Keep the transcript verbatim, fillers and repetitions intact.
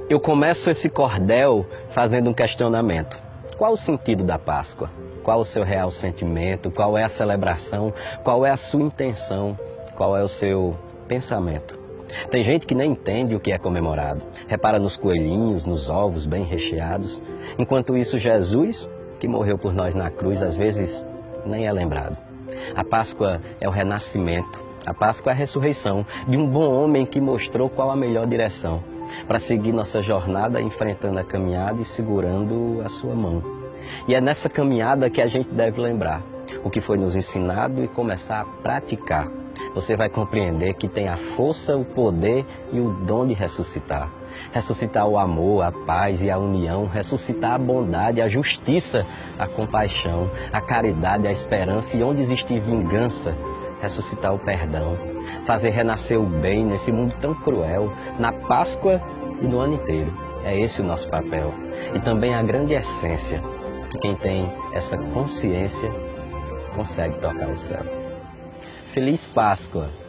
Eu começo esse cordel fazendo um questionamento. Qual o sentido da Páscoa? Qual o seu real sentimento? Qual é a celebração? Qual é a sua intenção? Qual é o seu pensamento? Tem gente que nem entende o que é comemorado. Repara nos coelhinhos, nos ovos bem recheados. Enquanto isso, Jesus, que morreu por nós na cruz, às vezes nem é lembrado. A Páscoa é o renascimento. A Páscoa é a ressurreição de um bom homem que mostrou qual a melhor direção para seguir nossa jornada enfrentando a caminhada e segurando a sua mão. E é nessa caminhada que a gente deve lembrar o que foi nos ensinado e começar a praticar. Você vai compreender que tem a força, o poder e o dom de ressuscitar. Ressuscitar o amor, a paz e a união, ressuscitar a bondade, a justiça, a compaixão, a caridade, a esperança e onde existir vingança, ressuscitar o perdão, fazer renascer o bem nesse mundo tão cruel, na Páscoa e no ano inteiro. É esse o nosso papel. E também a grande essência, que quem tem essa consciência consegue tocar o céu. Feliz Páscoa!